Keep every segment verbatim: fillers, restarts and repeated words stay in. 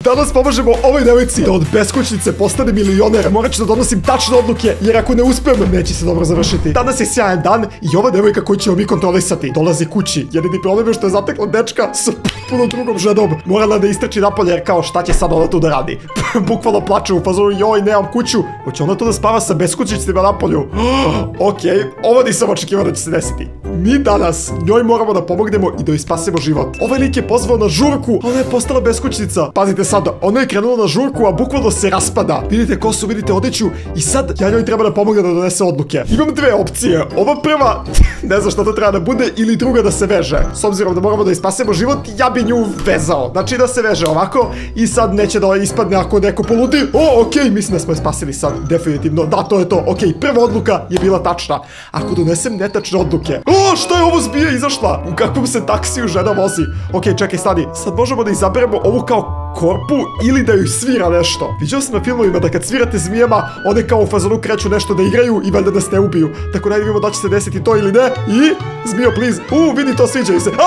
Danas pomažemo ovoj devojci da od beskućnice postane milioner. Morat ću da donosim tačne odluke, jer ako ne uspem, neće se dobro završiti. Danas je sjajan dan i ova devojka koju ćemo mi kontrolisati dolazi kući. Jedini problem je što je zatekla dečka sa puno drugom ženom. Morala da istrči napolje jer kao šta će sad ona tu da radi. Bukvalno plače u fazonu, joj, nemam kuću. Hoće ona tu da spava sa beskućnicima napolju? Okej, ovo nisam očekivao da će se desiti. Mi danas njoj moramo da pomognemo i da joj spasimo život. Ovaj lik je pozvao na žurku, ona je postala beskućnica. Pazite sad, ona je krenula na žurku, a bukvalno se raspada. Vidite kosu, vidite odeću i sad ja njoj treba da pomogne da donese odluke. Imam dve opcije. Ova prva, ne znam šta to treba da bude, ili druga da se veže. S obzirom da moramo da joj spasimo život, ja bi nju vezao. Znači da se veže ovako i sad neće da ispadne ako neko poludi. O, okej, mislim da smo je spasili sad, definitivno. Da, to je to. Okej, prva odluka je bila tačna. Ako donesem netačne odluke. O, šta je ovo zbija izašla? U kakvom se taksiju žena vozi? Okej, čekaj, stani. Sad možemo da izaberemo ovu kao korpu ili da joj svira nešto. Viđao sam na filmovima da kad svirate zmijama, one kao u fazonu kreću nešto da igraju i valjda da ste ubiju. Tako da vidimo da će se desiti to ili ne. I, zmijo, please. U, vidi to, sviđaju se.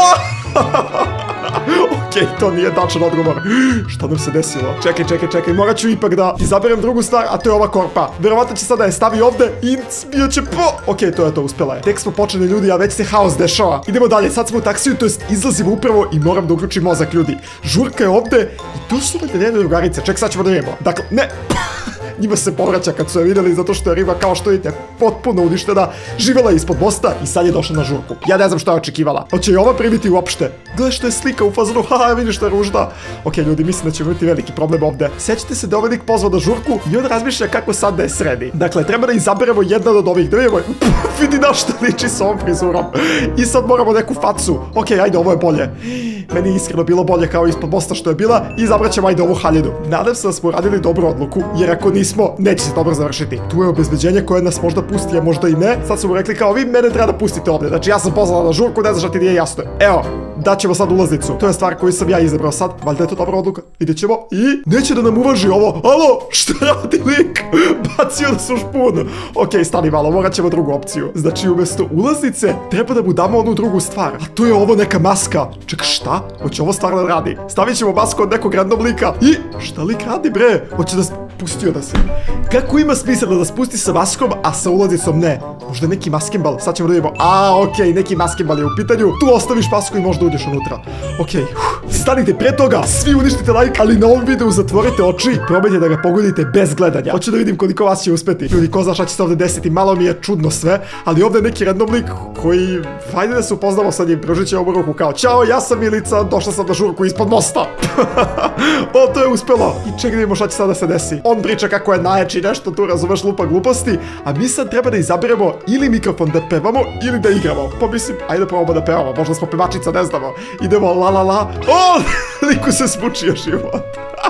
Okej, to nije tačan odgovor. Šta nam se desilo? Čekaj, čekaj, čekaj, morat ću ipak da izaberem drugu stvar, a to je ova korpa. Verovatno će sada je stavi ovde i smijat će po... Okej, to je to, uspela je. Tek smo počeli ljudi, a već se haos dešava. Idemo dalje, sad smo u taksiju, to jest izlazimo upravo i moram da uključim mozak ljudi. Žurka je ovde i tu su me njene drugarice. Ček, sad ćemo da vidimo. Dakle, ne... Njima se povraća kad su je vidjeli zato što je riba, kao što vidite, potpuno uništena, živjela ispod mosta i sad je došla na žurku. Ja ne znam što je očekivala. Hoće i ova primiti uopšte? Gledaj što je slika u fazonu, haha, vidiš što je ružna. Ok, ljudi, mislim da ćemo imati veliki problem ovde. Sjećate se da ovaj lik pozvao na žurku i on razmišlja kako sad da je sredi. Dakle, treba da izaberemo jedan od ovih. Da vidimo, vidi na što liči s ovom frizurom. I sad moramo neku facu. Ok, ajde, ovo je bolje. Meni je iskreno bilo bolje kao ispod mosta što je bila i izabrat ćemo ajde ovu haljinu. Nadam se da smo uradili dobru odluku, jer ako nismo, neće se dobro završiti. Tu je obezbeđenje koje nas možda pusti, a možda i ne. Sad su mu rekli kao vi mene treba da pustite ovdje. Znači ja sam pozvala na žurku, ne znaš da ti nije jasno. Evo, daćemo sad ulaznicu. To je stvar koju sam ja izabrao sad. Valjda je to dobra odluka. Vidjet ćemo. I neće da nam uvaži ovo. Alo, šta radi lik? Bacio nas u špun. Ok, stani malo, morat ćemo drugu opciju. Znači umjesto ulaznice treba da mu damo onu drugu stvar. A to je ovo neka maska. Ček, šta? Hoće ovo stvarno radi. Stavit ćemo masku od nekog random lika. I šta lik radi bre? Hoće da spustio da se... Kako ima smisla da spusti sa maskom, a sa ulaznicom ne? Možda neki maskembal, sad ćemo da vidimo. A, okej, neki maskembal je u pitanju. Tu ostaviš masku i možda uđeš unutra. Okej, stanite pre toga, svi uništite like, ali na ovom videu zatvorite oči. Probajte da ga pogodite bez gledanja. Hoću da vidim koliko vas će uspeti. Ljudi, ko zna šta će se ovdje desiti, malo mi je čudno sve, ali ovdje je neki random lik koji... Hajde da se upoznamo sa njim, pružit će ovu ruku kao ćao, ja sam Milica, došla sam na žurku ispod mosta. O, to je uspelo. I ček da vidimo šta će sada se desi. On priča kako je najjači nešto, tu razumeš lupa gluposti, a mi sad treba da izaberemo ili mikrofon da pevamo ili da igramo. Pa mislim, ajde probamo da pevamo, možda smo pevačica, ne znamo. Idemo la la la. O, liku se smučio život.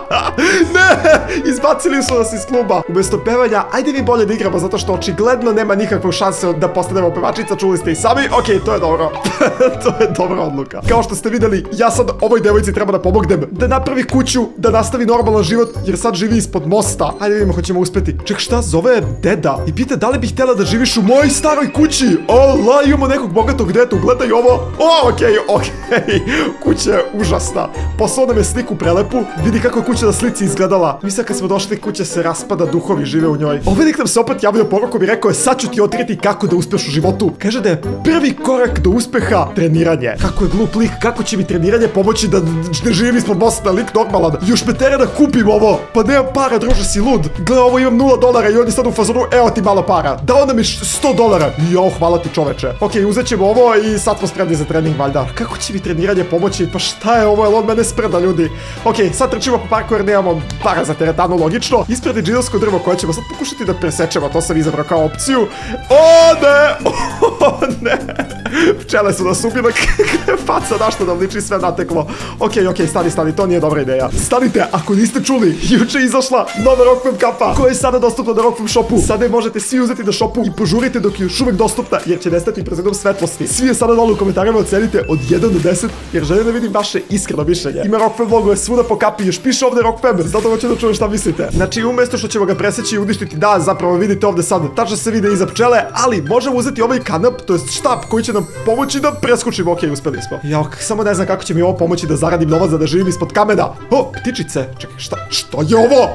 Ne, izbacili su nas iz kluba. Umjesto pevanja, ajde vi bolje da igramo, zato što očigledno nema nikakve šanse da postanemo pevačica, čuli ste i sami. Ok, to je dobro. To je dobra odluka. Kao što ste vidjeli, ja sad ovoj devojci treba da pomognem, da napravi kuću, da nastavi normalan život, jer sad živi ispod mosta. Ajde vidimo, hoćemo uspeti. Ček, šta, zove je deda i pita da li bih htjela da živiš u mojoj staroj kući. Ola, imamo nekog bogatog detu, gledaj ovo. O, okej, okej. Kuća je užasna. Poslao nam je sliku prelepu, vidi kako je kuća na slici izgledala. Mislim kad smo došli, kuća se raspada, duhovi žive u njoj. Ovaj lik nam se opet javio porukom i rekao je sad ću ti otkriti kako da uspeš u životu. Kaže da je prvi korak do uspeha treniranje. Kako je glup lik, kako će mi treniranje pomoći da ne živim ispod mosta, lik normalan. Još me tera da kupim ovo. Pa nemam para, druže, si lud. Gle, ovo imam nula dolara i on je sad u fazonu, evo ti malo para. Dao nam je sto dolara. Jo, hvala ti čoveče. Ok, uzet ćemo ovo i sad smo spremni za trening, valjda. Kako će mi treniranje pomoći? Pa šta je ovo, jel on mene spreda, ljudi? Ok, sad trčimo po parku jer nemamo para za teretanu, logično. Ispred je džinelsko drvo koje ćemo sad pokušati da presečemo, to sam izabrao kao opciju. O ne, o ne. Pčele su nas ubile, faca našto nam liči sve nateklo. Ok, ok, stani, stani, to nije dobra ideja. Stanite, ako niste čuli, juče je izašla nova Rockfam kapa koja je sada dostupna na Rockfam shopu. Sada je možete svi uzeti na shopu i požurite dok je još uvek dostupna jer će nestati prezidom svetlosti. Svi je sada dole u komentarima ocenite od jedan do deset jer želim da vidim vaše iskreno mišljenje. Ima Rockfam logo je svuda po kapi, još piše ovdje Rockfam, zato hoću da čujem šta mislite. Znači, umjesto što ćemo ga preseći i uništiti, da, zapravo vidite ovde sad, tačno se vide iza pčele, ali možemo uzeti ovaj kanap, to jest štap koji će nam pomoći da preskočimo. Ok, uspeli smo. Ja, samo ne znam kako će mi ovo pomoći da zaradim novac, da živim ispod kamena. O, ptičice. Čekaj, šta, šta je ovo?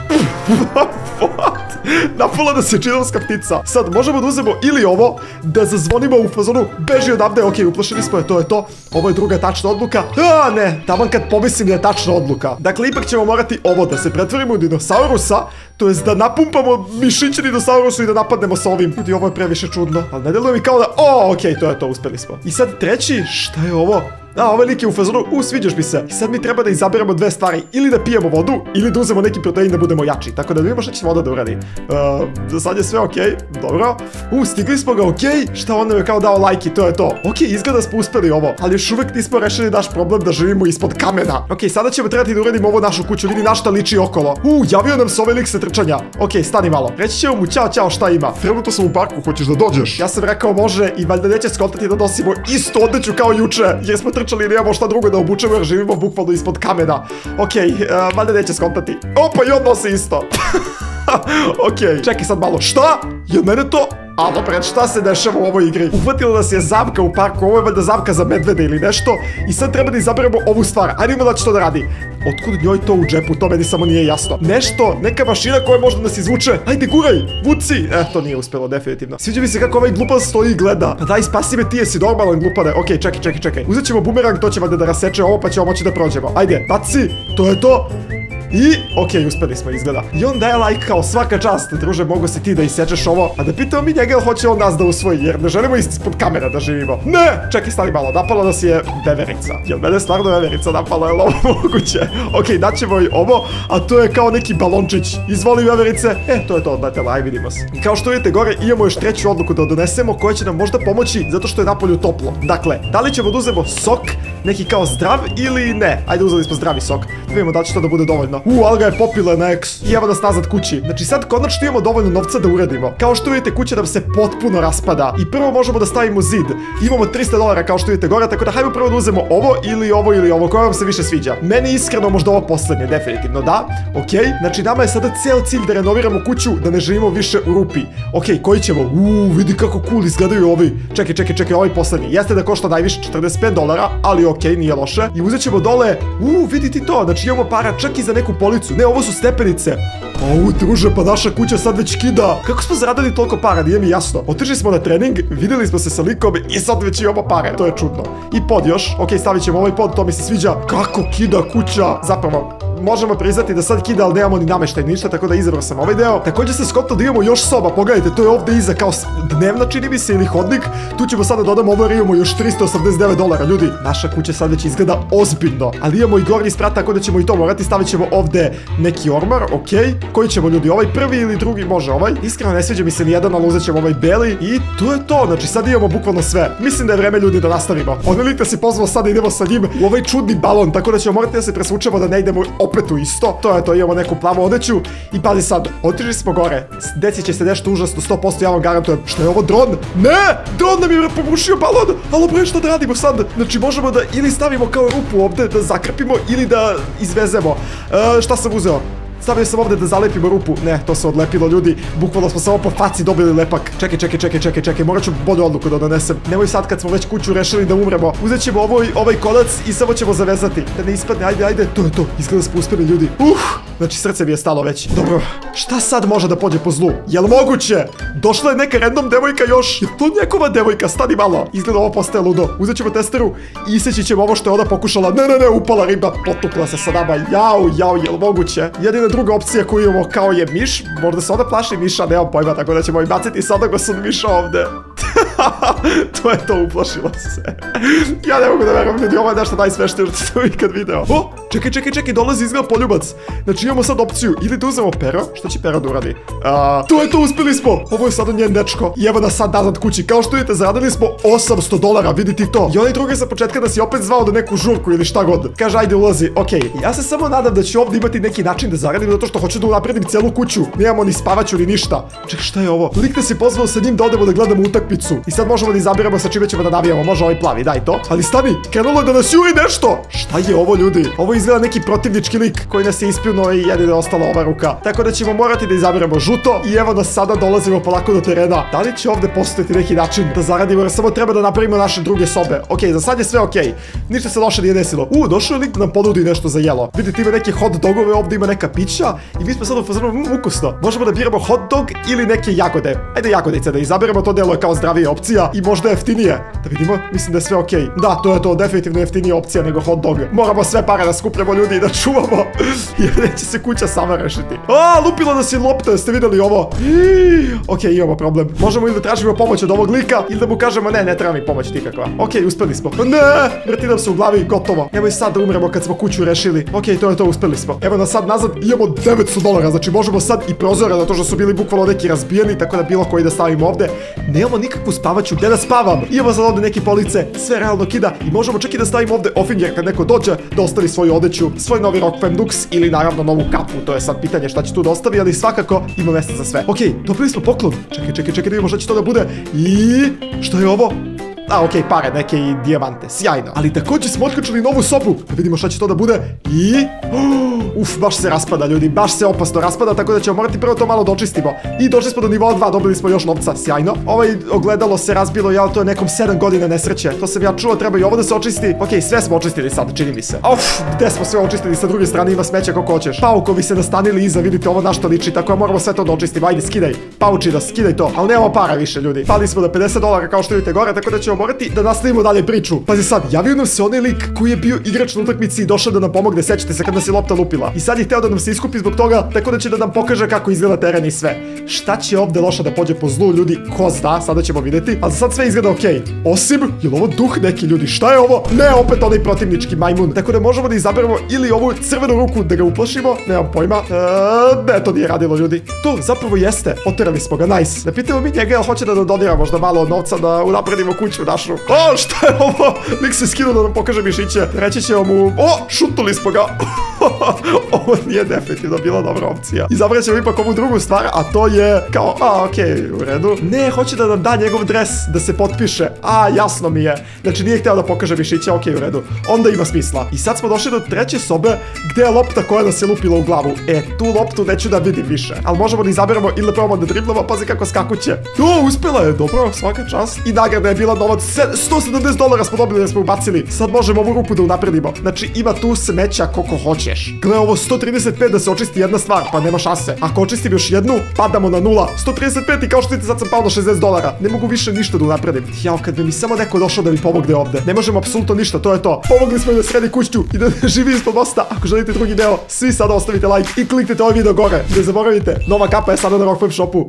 What? Napala da se činovska ptica. Sad možemo da uzemo ili ovo, da zazvonimo u fazonu, beži odavde, ok, uplašili smo je, to je to. Ovo je druga tačna odluka. A, ne, taman kad pomislim da je tačna odluka. Dakle, ipak ćemo morati ovo, da se pretvorimo u dinosaurusa, to jest da napumpamo mišiće dinosaurusu i da napadnemo sa ovim. Ljudi, ovo je previše čudno, ali ne deluje mi kao da, o, ok, to je to, uspeli smo. I sad treći, šta je ovo? A, ovaj lik je u fazonu, u, sviđaš mi se. I sad mi treba da izaberemo dve stvari. Ili da pijemo vodu, ili da uzemo neki protein da budemo jači. Tako da vidimo šta će voda da uradi. Uh, za sad je sve okej, dobro. U, stigli smo ga, okej. Šta on nam je kao dao like i to je to. Okej, izgleda smo uspeli ovo. Ali još uvek nismo rešili naš problem da živimo ispod kamena. Okej, sada ćemo trebati da uradimo ovo našu kuću. Vidi na šta liči okolo. U, javio nam se ovaj lik sa trčanja. Okej, stani malo. Reći ćemo mu ćao, ćao, šta ima. Trenutno sam u parku, hoćeš da dođeš? Ja sam rekao može i valjda neće skontati da nosimo istu odeću kao juče, jer smo trčali i nemamo šta drugo da obučemo jer živimo bukvalno ispod kamena. Okej, uh, valjda neće skontati. Opa, i on nosi isto. Okej, čekaj sad malo. Šta? Je mene to? A dobro, šta se dešava u ovoj igri? Uhvatila nas je zamka u parku, ovo je valjda zamka za medvede ili nešto. I sad treba da izaberemo ovu stvar. Ajde ima da će to da radi. Otkud njoj to u džepu? To meni samo nije jasno. Nešto, neka mašina koja može da nas izvuče. Ajde, guraj, vuci. E, to nije uspelo, definitivno. Sviđa mi se kako ovaj glupan stoji i gleda. Pa daj, spasi me, ti jesi normalan glupane. Okej, čekaj, čekaj, čekaj. Uzet ćemo bumerang, to će valjda da raseče ovo, pa ćemo moći da prođemo. Ajde, baci, to je to. I, okej, uspeli smo, izgleda. I on daje like kao svaka čast, druže, mogu si ti da isečeš ovo. A da pitamo mi njega, hoće on nas da usvoji, jer ne želimo ispod kamera da živimo. Ne! Čekaj, stani malo, napala nas je veverica. Jel mene stvarno veverica napala, je li ovo moguće? Okej, daćemo i ovo, a to je kao neki balončić. Izvoli veverice. E, to je to, odletela, aj vidimo se. I kao što vidite gore, imamo još treću odluku da donesemo, koja će nam možda pomoći, zato što je napolju toplo. Dakle, da li ćemo da uzemo sok, neki kao zdrav ili ne? Ajde, uzeli smo zdravi sok. Da vidimo da će to da bude dovoljno. U, ali ga je popila na eks. I evo nas nazad kući. Znači sad konačno imamo dovoljno novca da uradimo. Kao što vidite, kuća nam se potpuno raspada. I prvo možemo da stavimo zid. Imamo trista dolara kao što vidite gore, tako da hajmo prvo da uzemo ovo ili ovo ili ovo, koje vam se više sviđa. Meni iskreno možda ovo poslednje, definitivno, da. Okej, znači nama je sada ceo cilj da renoviramo kuću, da ne živimo više u rupi. Okej, koji ćemo? Uuu, vidi kako cool izgledaju ovi. Čekaj, čekaj, čekaj, ovaj poslednji. Jeste da košta najviše četrdeset pet dolara, ali okej, nije loše. I uzet ćemo dole, uuu, vidi ti to, znači imamo para čak i za neku policu. Ne, ovo su stepenice. Au, druže, pa naša kuća sad već kida. Kako smo zaradili toliko para, nije mi jasno. Otišli smo na trening, videli smo se sa likom i sad već imamo pare. To je čudno. I pod još, ok, stavit ćemo ovaj pod, to mi se sviđa. Kako kida kuća? Zapravo, možemo priznati da sad kida, ali nemamo ni nameštaj ništa, tako da izabrao sam ovaj deo. Također se skontao da imamo još soba, pogledajte, to je ovdje iza kao dnevna, čini mi se, ili hodnik. Tu ćemo sada dodamo ovo jer imamo još trista osamdeset devet dolara, ljudi. Naša kuća sad već izgleda ozbiljno, ali imamo i gornji sprat, tako da ćemo i to morati. Stavit ćemo ovdje neki ormar, ok. Koji ćemo, ljudi, ovaj prvi ili drugi? Može ovaj. Iskreno ne sviđa mi se ni jedan, ali uzet ćemo ovaj beli. I to je to, znači sad imamo bukvalno sve. Mislim da je vreme, ljudi, da nastavimo. Ovaj lik se pozvao, sada idemo sa njim u ovaj čudni balon, tako da ćemo morati da se presvučemo da ne idemo opet u isto. To je to, imamo neku plavu odeću. I pazi sad, otišli smo gore. Deci će se nešto užasno, sto posto ja vam garantujem. Što je ovo, dron? Ne! Dron nam je pobušio balon! Alo bre, šta da radimo sad? Znači možemo da ili stavimo kao rupu ovde, da zakrpimo, ili da izvezemo. E, šta sam uzeo? Stavio sam ovdje da zalepimo rupu. Ne, to se odlepilo, ljudi. Bukvalno smo samo po faci dobili lepak. Čekaj, čekaj, čekaj, čekaj, čekaj. Morat ću bolju odluku da donesem. Nemoj sad kad smo već kuću rešili da umremo. Uzet ćemo ovoj, ovaj kolac i samo ćemo zavezati. Da ne ispadne, ajde, ajde. To je to. Izgleda smo uspeli, ljudi. Uh, znači srce mi je stalo već. Dobro, šta sad može da pođe po zlu? Jel moguće? Došla je neka random devojka još. Je to njegova devojka? Stani malo. Izgleda ovo postaje ludo. Uzet ćemo testeru i iseći ćemo ovo što je ona pokušala. Ne, ne, ne, upala riba. Potukla se sa nama. Jao, jao, jel moguće? Jedina druga opcija koju imamo kao je miš. Možda se onda plaši miša, nemam pojma, tako da ćemo i baciti sada go sam miša ovde. To je to, uplašila se. Ja ne mogu da verujem, ljudi, ovo je nešto najsmešnije što sam ikad video. O, čekaj, čekaj, čekaj, dolazi izgleda poljubac. Znači imamo sad opciju, ili da uzmemo pero. Šta će pero da uradi? A, to je to, uspeli smo. Ovo je sada njen dečko. I evo nas sad nazad kući. Kao što vidite, zaradili smo osamsto dolara, vidite to. I onaj drugi sa početka nas je opet zvao da neku žurku ili šta god. Kaže, ajde ulazi. Okej, ja se samo nadam da ću ovdje imati neki način da zaradim, zato što hoću da unapredim celu kuću. Nemamo ni spavaću ni ništa. Čekaj, šta je ovo? Lik nas je pozvao sa njim da odemo da gledamo utakmicu. I sad možemo da izabiramo sa čime ćemo da navijamo. Može ovaj plavi, daj to. Ali stani, krenulo je da nas juri nešto. Šta je ovo, ljudi? Ovo izgleda neki protivnički lik koji nas je ispljunuo i jedino je ostala ova ruka. Tako da ćemo morati da izaberemo žuto i evo nas sada dolazimo polako do terena. Da li će ovde postojati neki način da zaradimo, jer samo treba da napravimo naše druge sobe. Ok, za sad je sve ok. Ništa se loše nije desilo. U, došao je lik da nam ponudi nešto za jelo. Vidite, ima neke hot dogove, ovde ima neka pića i mi smo sad u fazonu mm, ukusno. Možemo da biramo hot dog ili neke jagode. Ajde jagodice da izaberemo, to delo je kao zdravija opcija i možda jeftinije. Da vidimo, mislim da je sve ok. Da, to je to, definitivno jeftinija opcija nego hot dog. Moramo sve pare da skupljamo ljudi i da čuvamo, jer neće se kuća sama rešiti. A, lupilo nas je lopta, jeste videli ovo? Ok, imamo problem. Možemo ili da tražimo pomoć od ovog lika ili da mu kažemo ne, ne treba mi pomoć nikakva. Ok, uspeli smo. Ne, vrti nam se u glavi, gotovo. Evo i sad da umremo kad smo kuću rešili. Ok, to je to, uspeli smo. Evo nas sad nazad, imamo devetsto dolara, znači možemo sad i prozore, zato što su bili bukvalno neki razbijeni, tako da bilo koji da stavimo ovde. Nemamo nikakvu spavaću, gde da spavam. Imamo sad ovde neke police, sve realno kida i možemo čak i da stavimo ovde ofinger kad neko dođe da ostavi svoju odeću, svoj novi Rock Pendux ili naravno novu kapu. To je sad pitanje šta će tu da ostavi, ali svakako ima mesta za sve. Ok, dobili smo poklon. Čekaj, čekaj, čekaj, da vidimo šta će to da bude. I što je ovo? A, okej, pare, neke i dijamante, sjajno. Ali također smo otkačili novu sobu. Da vidimo šta će to da bude. I... Uf, baš se raspada, ljudi, baš se opasno raspada, tako da ćemo morati prvo to malo da očistimo. I došli smo do nivoa dva, dobili smo još novca, sjajno. Ovaj ogledalo se razbilo, jel, to je nekom sedam godina nesreće. To sam ja čuo, treba i ovo da se očisti. Okej, sve smo očistili sad, čini mi se. Uf, gde smo sve očistili, sa druge strane ima smeća kako hoćeš. Paukovi se nastanili iza, vidite ovo na što liči, tako da moramo sve to da očistimo. Ajde, skidaj, pauči da skidaj to. Ali nemamo para više, ljudi. Pali smo do pedeset dolara kao što vidite gore, tako da ćemo morati da nastavimo dalje priču. Pazi sad, javio nam se onaj lik koji je bio igrač na utakmici i došao da nam pomogne, sećate se kad nas je lopta lupila. I sad je hteo da nam se iskupi zbog toga, tako da će da nam pokaže kako izgleda teren i sve. Šta će ovde loše da pođe po zlu, ljudi, ko zna, sada ćemo vidjeti. Ali za sad sve izgleda okej. Osim, je li ovo duh neki, ljudi, šta je ovo? Ne, opet onaj protivnički majmun. Tako da možemo da izaberemo ili ovu crvenu ruku da ga uplašimo, nemam pojma. E, ne, to nije radilo, ljudi. To zapravo jeste, oterali smo ga, nice. Da pitamo mi njega, jel hoće da nam donira možda malo novca da unapredimo kuću našu. O, šta je ovo? Lik se skinuo da nam pokaže mišiće. Reći ćemo mu, o, šutnuli smo ga. Ovo nije definitivno bila dobra opcija. Izabrat ćemo ipak ovu drugu stvar, a to je kao, a, okej, u redu. Ne, hoće da nam da njegov dres da se potpiše. A, jasno mi je. Znači, nije hteo da pokaže mišiće, okej, u redu. Onda ima smisla. I sad smo došli do treće sobe, gde je lopta koja nas je lupila u glavu. E, tu loptu neću da vidim više. Ali možemo da izaberemo ili da probamo da driblamo, pazi kako skakuće. O, uspela je, dobro, svaka čast. I nagrada je bila novac, sto sedamdeset dolara smo dobili da smo ubacili. Sad možemo ovu rupu da unapredimo. Znači, ima tu smeća koliko hoćeš. Gle, ovo sto trideset pet da se očisti jedna stvar, pa nema šanse. Ako očistim još jednu, padamo na nula. sto trideset pet i kao što vidite sad sam pao na šezdeset dolara. Ne mogu više ništa da unapredim. Jao, kad bi mi samo neko došao da mi pomogne ovde. Ne možemo apsolutno ništa, to je to. Pomogli smo i da sredi kuću i da živi ispod mosta. Ako želite drugi deo, svi sada ostavite like i kliknite ovaj video gore. Ne zaboravite, nova kapa je sada na Rock Web Shopu.